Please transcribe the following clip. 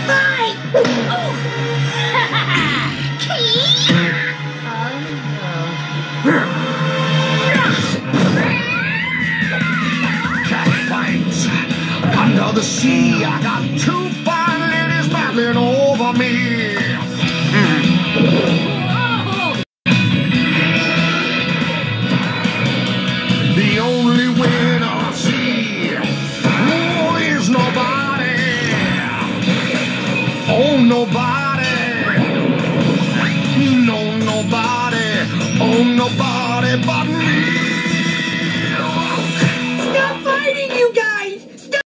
Bye! Oh! Cat fights under the sea. I got two fine ladies battling over me. The only winner I see, oh, is nobody. Oh, nobody. No, nobody. Oh, nobody but me.